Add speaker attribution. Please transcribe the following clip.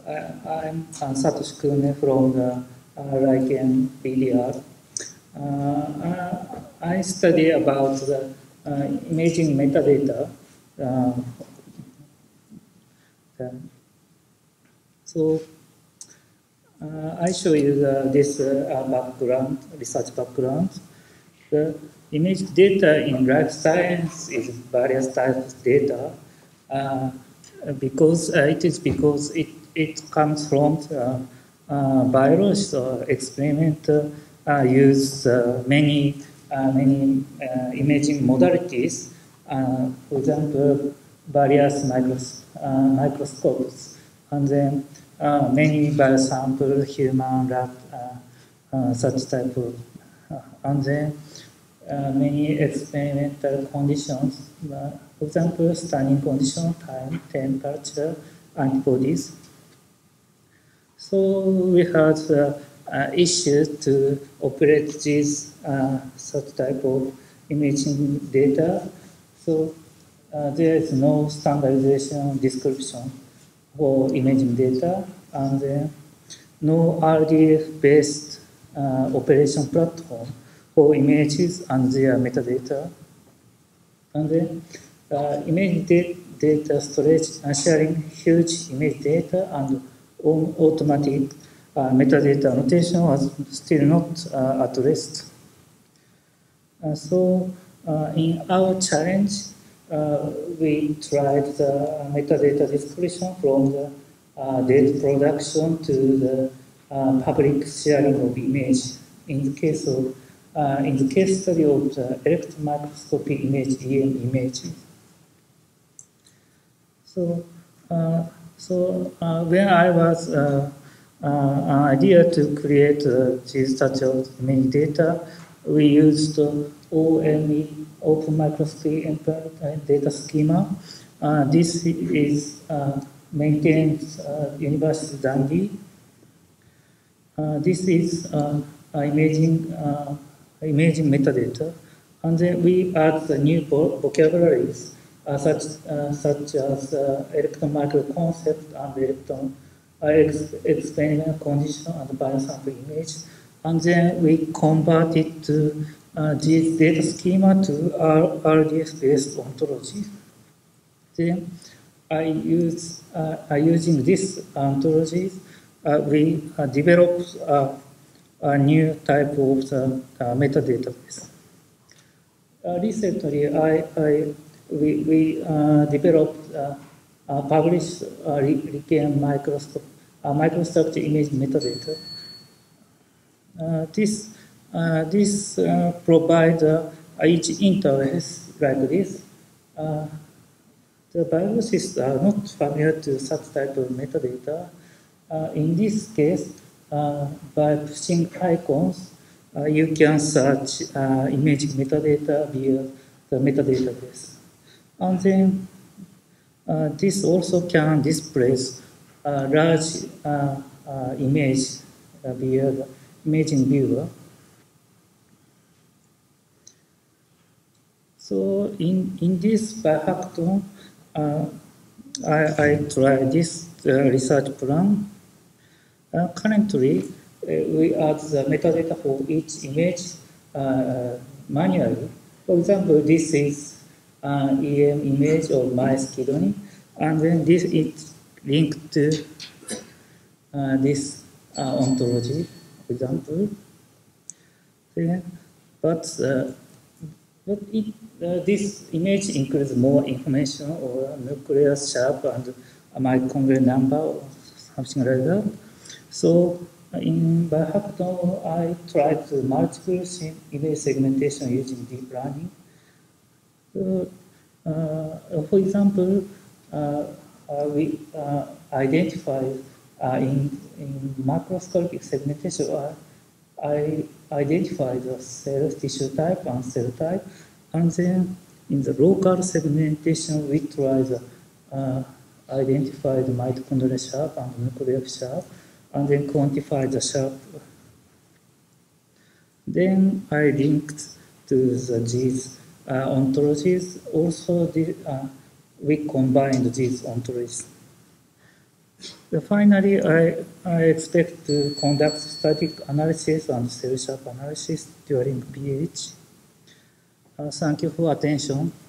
Speaker 1: I'm Satoshi Kume from the RIKEN BDR. I study about the imaging metadata. So I show you this background, research background. The image data in life science is various types of data because it comes from biology or experiment use many imaging modalities. For example, various microscopes, and then many biosample, human, rat, such type of, and then many experimental conditions, for example, standing condition, time, temperature, antibodies. So we had issues to operate these such type of imaging data. So there is no standardization description for imaging data, and then no RDF-based operation platform for images and their metadata. And then image data storage sharing huge image data and automatic metadata annotation was still not addressed. So in our challenge, we tried the metadata description from the data production to the public sharing of image. In the case study of the electron microscopy image, EM images. So when I was an idea to create this such of image data, we used OME, Open Microscopy Data Schema. This is maintained University Dundee. This is imaging metadata, and then we add the new vocabularies such as electron micro concept and electron experiment condition and biosample image, and then we convert it to this data schema to RDF-based ontology. Then using this ontology, we developed a new type of metadatabase. Recently, we developed, published RIKEN microstructure image metadata. This provides each interface like this. The biologists are not familiar to such type of metadata. In this case, by pushing icons, you can search imaging metadata via the metadatabase. And then this also can display large image via the imaging viewer. So in this BioHackathon, I tried this research plan. Currently, we add the metadata for each image manually. For example, this is an EM image of mice kidney, and then this is linked to this ontology, for example. But this image includes more information or nucleus shape and mitochondrial number or something like that. So in BioHackathon, I tried multiple image segmentation using deep learning. So, for example, we identified in macroscopic segmentation, I identified the cell tissue type and cell type, and then in the local segmentation, we tried identify the mitochondrial shape and nucleus shape, and then quantify the shape. Then I linked to these ontologies. Also, we combined these ontologies. Finally, I expect to conduct static analysis and cell sharp analysis during BH. Thank you for attention.